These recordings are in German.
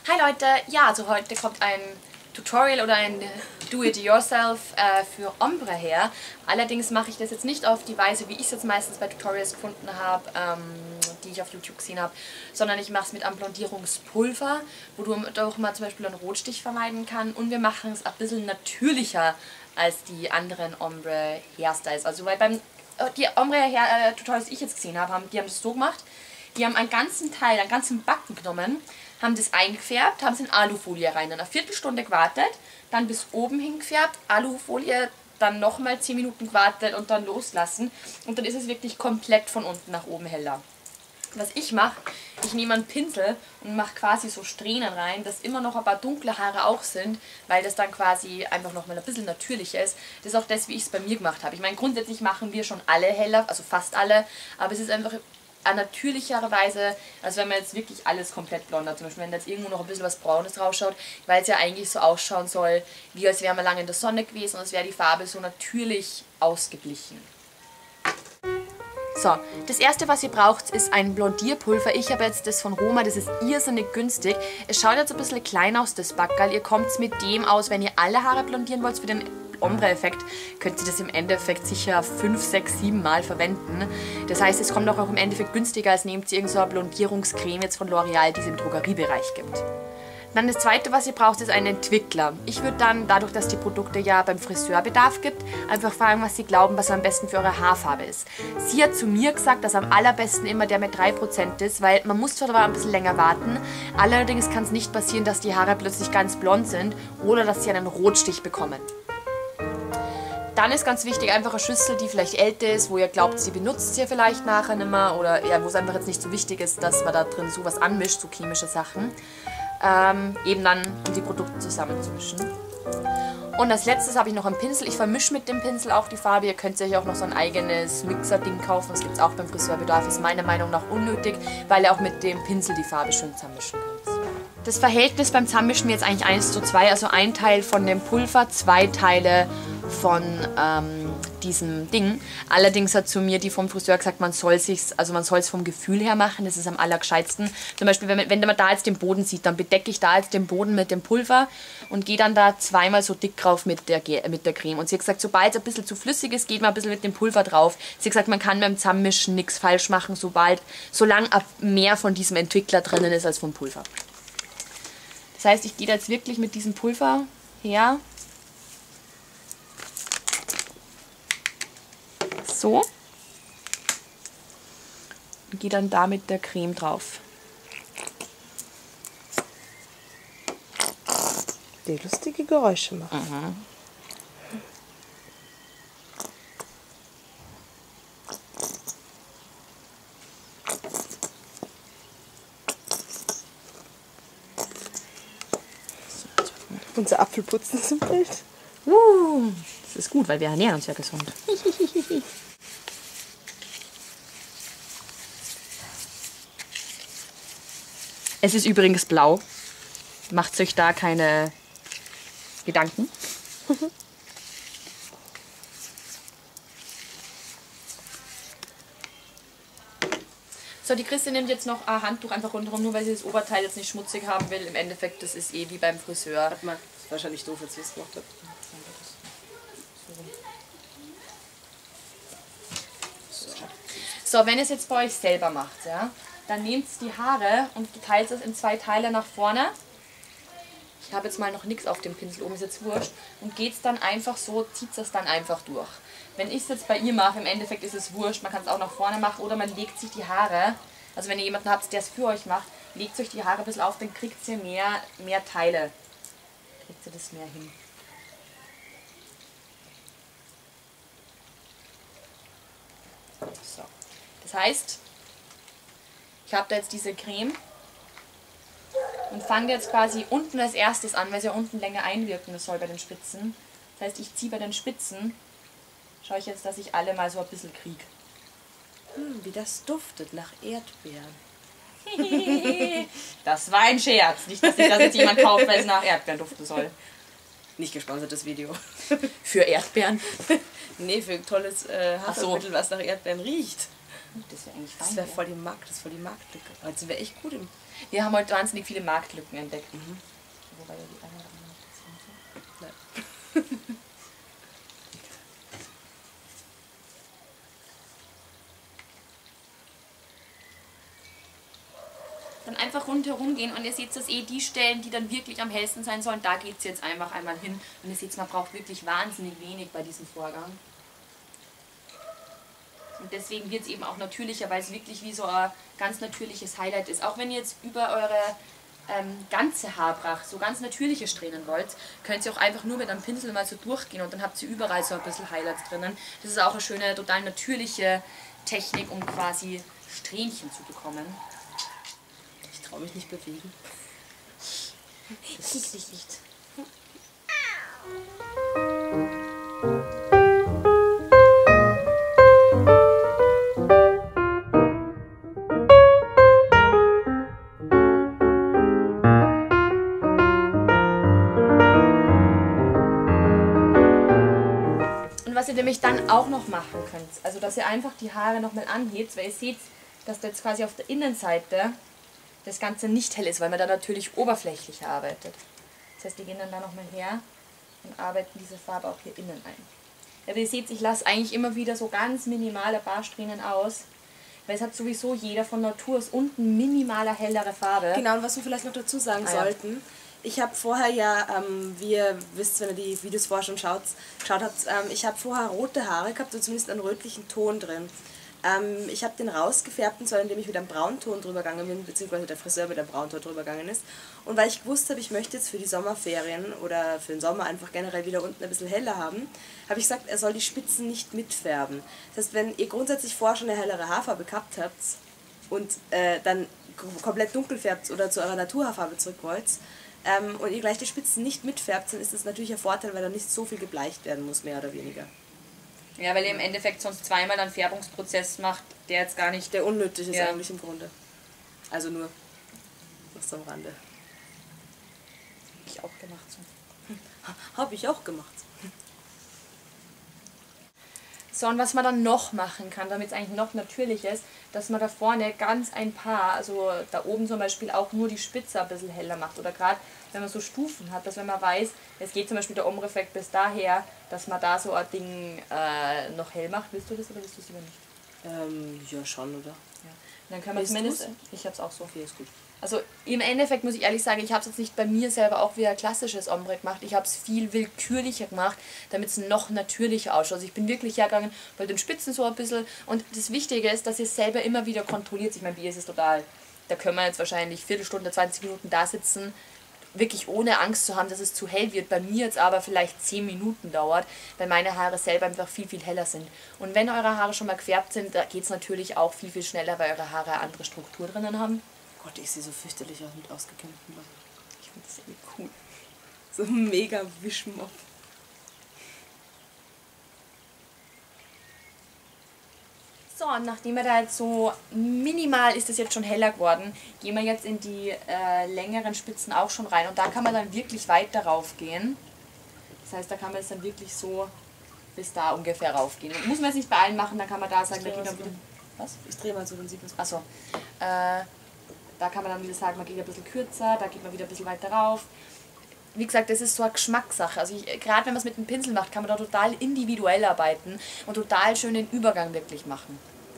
Hi Leute, ja, also heute kommt ein Tutorial oder ein Do-it-yourself für Ombre her. Allerdings mache ich das jetzt nicht auf die Weise, wie ich es jetzt meistens bei Tutorials gefunden habe, die ich auf YouTube gesehen habe, sondern ich mache es mit einem Blondierungspulver, wo du auch mal zum Beispiel einen Rotstich vermeiden kannst, und wir machen es ein bisschen natürlicher als die anderen Ombre Hairstyles. Also weil die Ombre Tutorials, die ich jetzt gesehen habe, die haben das so gemacht, die haben einen ganzen Teil, einen ganzen Backen genommen, haben das eingefärbt, haben es in Alufolie rein, dann eine Viertelstunde gewartet, dann bis oben hin gefärbt, Alufolie, dann nochmal 10 Minuten gewartet und dann loslassen. Und dann ist es wirklich komplett von unten nach oben heller. Was ich mache, ich nehme einen Pinsel und mache quasi so Strähnen rein, dass immer noch ein paar dunkle Haare auch sind, weil das dann quasi einfach nochmal ein bisschen natürlicher ist. Das ist auch das, wie ich es bei mir gemacht habe. Ich meine, grundsätzlich machen wir schon alle heller, also fast alle, aber es ist einfach eine natürlichere Weise, als wenn man jetzt wirklich alles komplett blond hat. Zum Beispiel, wenn jetzt irgendwo noch ein bisschen was Braunes rausschaut, weil es ja eigentlich so ausschauen soll, wie als wäre man lange in der Sonne gewesen und als wäre die Farbe so natürlich ausgeblichen. So, das erste, was ihr braucht, ist ein Blondierpulver. Ich habe jetzt das von Roma, das ist irrsinnig günstig. Es schaut jetzt ein bisschen klein aus, das Backerl. Ihr kommt mit dem aus, wenn ihr alle Haare blondieren wollt für den Ombre-Effekt, könnt ihr das im Endeffekt sicher 5, 6, 7 Mal verwenden. Das heißt, es kommt auch im Endeffekt günstiger, als nehmt ihr irgendeine Blondierungscreme jetzt von L'Oreal, die es im Drogeriebereich gibt. Dann das zweite, was ihr braucht, ist ein Entwickler. Ich würde dann, dadurch, dass die Produkte ja beim Friseurbedarf gibt, einfach fragen, was sie glauben, was am besten für eure Haarfarbe ist. Sie hat zu mir gesagt, dass am allerbesten immer der mit 3% ist, weil man muss zwar aber ein bisschen länger warten, allerdings kann es nicht passieren, dass die Haare plötzlich ganz blond sind oder dass sie einen Rotstich bekommen. Dann ist ganz wichtig einfach eine Schüssel, die vielleicht älter ist, wo ihr glaubt, sie benutzt ihr vielleicht nachher nicht mehr, oder ja, wo es einfach jetzt nicht so wichtig ist, dass man da drin sowas anmischt, so chemische Sachen. Eben dann, um die Produkte zusammenzumischen. Und als letztes habe ich noch einen Pinsel. Ich vermische mit dem Pinsel auch die Farbe. Ihr könnt euch auch noch so ein eigenes Mixer-Ding kaufen. Das gibt es auch beim Friseurbedarf. Ist meiner Meinung nach unnötig, weil ihr auch mit dem Pinsel die Farbe schön zusammenmischen könnt. Das Verhältnis beim Zusammenmischen wird jetzt eigentlich 1:2. Also ein Teil von dem Pulver, 2 Teile von diesem Ding. Allerdings hat zu mir die vom Friseur gesagt, man soll es vom Gefühl her machen, das ist am allergescheitsten. Zum Beispiel, wenn man da jetzt den Boden sieht, dann bedecke ich da jetzt den Boden mit dem Pulver und gehe dann da zweimal so dick drauf mit der Creme. Und sie hat gesagt, sobald es ein bisschen zu flüssig ist, geht man ein bisschen mit dem Pulver drauf. Sie hat gesagt, man kann beim Zusammenmischen nichts falsch machen, solange mehr von diesem Entwickler drinnen ist als vom Pulver. Das heißt, ich gehe da jetzt wirklich mit diesem Pulver her. So. Und gehe dann da mit der Creme drauf. Die lustige Geräusche machen. Mhm. Unser Apfelputzen ist im Bild. Das ist gut, weil wir ernähren uns ja gesund. Es ist übrigens blau. Macht euch da keine Gedanken. So, die Christi nimmt jetzt noch ein Handtuch einfach rundherum, nur weil sie das Oberteil jetzt nicht schmutzig haben will. Im Endeffekt, das ist eh wie beim Friseur. Warte mal, das ist wahrscheinlich doof, als ich es gemacht habe. So, wenn ihr es jetzt bei euch selber macht, ja, dann nehmt die Haare und teilt es in 2 Teile nach vorne. Ich habe jetzt mal noch nichts auf dem Pinsel oben, ist jetzt wurscht. Und geht es dann einfach so, zieht es dann einfach durch. Wenn ich es jetzt bei ihr mache, im Endeffekt ist es wurscht, man kann es auch nach vorne machen oder man legt sich die Haare, also wenn ihr jemanden habt, der es für euch macht, legt euch die Haare ein bisschen auf, dann kriegt ihr mehr Teile. Kriegt ihr das mehr hin. So. Das heißt, ich habe da jetzt diese Creme und fange jetzt quasi unten als erstes an, weil es ja unten länger einwirken soll bei den Spitzen. Das heißt, ich ziehe bei den Spitzen, schaue ich jetzt, dass ich alle mal so ein bisschen kriege. Wie das duftet nach Erdbeeren. Das war ein Scherz. Nicht, dass sich das jetzt jemand kauft, weil es nach Erdbeeren duften soll. Nicht gesponsertes Video. Für Erdbeeren? Nee, für ein tolles Hafermittel, was nach Erdbeeren riecht. Das wäre eigentlich fein. Das wäre voll die Marktlücke. Also wäre echt gut im Wir haben heute wahnsinnig viele Marktlücken entdeckt. Wobei wir die eine oder andere nicht. Dann einfach rundherum gehen und ihr seht das die Stellen, die dann wirklich am hellsten sein sollen, da geht es jetzt einfach einmal hin. Und ihr seht, man braucht wirklich wahnsinnig wenig bei diesem Vorgang. Und deswegen wird es eben auch natürlicher, weil es wirklich wie so ein ganz natürliches Highlight ist. Auch wenn ihr jetzt über eure ganze Haarpracht so ganz natürliche Strähnen wollt, könnt ihr auch einfach nur mit einem Pinsel mal so durchgehen und dann habt ihr überall so ein bisschen Highlights drinnen. Das ist auch eine schöne, total natürliche Technik, um quasi Strähnchen zu bekommen. Ich traue mich nicht bewegen. Ich krieg dich nicht. Und was ihr nämlich dann auch noch machen könnt, also dass ihr einfach die Haare nochmal anhebt, weil ihr seht, dass da jetzt quasi auf der Innenseite das Ganze nicht hell ist, weil man da natürlich oberflächlich arbeitet. Das heißt, die gehen dann da nochmal her und arbeiten diese Farbe auch hier innen ein. Aber ihr seht, ich lasse eigentlich immer wieder so ganz minimale Barsträhnen aus, weil es hat sowieso jeder von Natur aus unten minimaler, hellere Farbe. Genau, und was wir vielleicht noch dazu sagen sollten, ich habe vorher ja, wie ihr wisst, wenn ihr die Videos vorher schon geschaut habt, ich habe vorher rote Haare gehabt, oder zumindest einen rötlichen Ton drin. Ich habe den rausgefärbt, und zwar indem ich mit einem Braunton drüber gegangen bin, beziehungsweise der Friseur mit einem Braunton drüber gegangen ist. Und weil ich gewusst habe, ich möchte jetzt für die Sommerferien oder für den Sommer einfach generell wieder unten ein bisschen heller haben, habe ich gesagt, er soll die Spitzen nicht mitfärben. Das heißt, wenn ihr grundsätzlich vorher schon eine hellere Haarfarbe gehabt habt und dann komplett dunkel färbt oder zu eurer Naturhaarfarbe zurück wollt, und ihr gleich die Spitzen nicht mitfärbt, dann ist das natürlich ein Vorteil, weil da nicht so viel gebleicht werden muss, mehr oder weniger. Ja, weil ihr im Endeffekt sonst zweimal einen Färbungsprozess macht, der jetzt gar nicht... Der unnötig ist eigentlich im Grunde. Also nur was am Rande. Hab ich auch gemacht so. Habe ich auch gemacht. So, und was man dann noch machen kann, damit es eigentlich noch natürlich ist, dass man da vorne ganz ein paar, also da oben zum Beispiel auch nur die Spitze ein bisschen heller macht. Oder gerade, wenn man so Stufen hat, dass wenn man weiß, es geht zum Beispiel der Ombre-Effekt bis daher, dass man da so ein Ding noch hell macht. Willst du das oder willst du es lieber nicht? Ja, schon, oder? Ja. Dann können wir zumindest... Ich hab's auch so. Okay, ist gut. Also im Endeffekt muss ich ehrlich sagen, ich habe es jetzt nicht bei mir selber auch wie ein klassisches Ombre gemacht. Ich habe es viel willkürlicher gemacht, damit es noch natürlicher ausschaut. Also ich bin wirklich hergegangen bei den Spitzen so ein bisschen. Und das Wichtige ist, dass ihr es selber immer wieder kontrolliert. Ich meine, wie ist es total... Da können wir jetzt wahrscheinlich Viertelstunde, 20 Minuten da sitzen, wirklich ohne Angst zu haben, dass es zu hell wird. Bei mir jetzt aber vielleicht 10 Minuten dauert, weil meine Haare selber einfach viel, viel heller sind. Und wenn eure Haare schon mal gefärbt sind, da geht es natürlich auch viel, viel schneller, weil eure Haare eine andere Struktur drinnen haben. Gott, ich sehe so fürchterlich aus mit ausgekämmten Locken. Ich finde das irgendwie cool. So ein mega Wischmopp. So, und nachdem wir da jetzt so minimal ist es jetzt schon heller geworden, gehen wir jetzt in die längeren Spitzen auch schon rein. Und da kann man dann wirklich weiter rauf gehen. Das heißt, da kann man jetzt dann wirklich so bis da ungefähr raufgehen. Muss man jetzt nicht bei allen machen, dann kann man da sagen, da geht man wieder... Was? Ich drehe mal so, dann sieht man es. Achso. Da kann man dann wieder sagen, man geht ein bisschen kürzer, da geht man wieder ein bisschen weiter rauf. Wie gesagt, das ist so eine Geschmackssache. Also gerade wenn man es mit dem Pinsel macht, kann man da total individuell arbeiten und total schön den Übergang wirklich machen.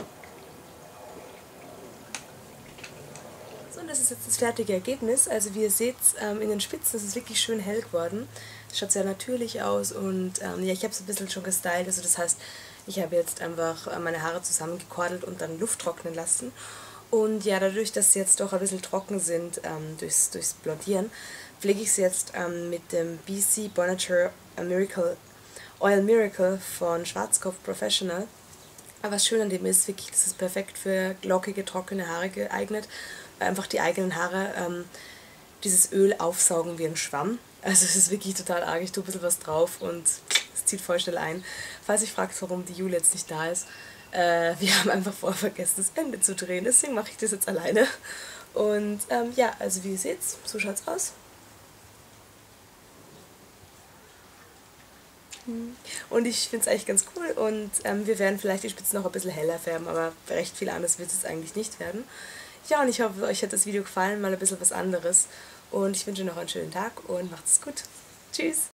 So, und das ist jetzt das fertige Ergebnis. Also wie ihr seht, in den Spitzen ist es wirklich schön hell geworden. Es schaut sehr natürlich aus und ja, ich habe es ein bisschen schon gestylt. Also das heißt, ich habe jetzt einfach meine Haare zusammengekordelt und dann Luft trocknen lassen. Und ja, dadurch, dass sie jetzt doch ein bisschen trocken sind durchs Blondieren, pflege ich sie jetzt mit dem BC Bonature Oil Miracle von Schwarzkopf Professional. Aber was schön an dem ist, wirklich, das ist perfekt für lockige, trockene Haare geeignet, weil einfach die eigenen Haare dieses Öl aufsaugen wie ein Schwamm. Also es ist wirklich total arg, ich tue ein bisschen was drauf und es zieht voll schnell ein. Falls ihr fragt, warum die Jule jetzt nicht da ist, wir haben einfach vorher vergessen, das Ende zu drehen, deswegen mache ich das jetzt alleine. Und ja, also wie ihr seht, so schaut es aus. Und ich finde es eigentlich ganz cool und wir werden vielleicht die Spitzen noch ein bisschen heller färben, aber recht viel anders wird es eigentlich nicht werden. ja, und ich hoffe, euch hat das Video gefallen, mal ein bisschen was anderes. Und ich wünsche noch einen schönen Tag und macht's gut. Tschüss!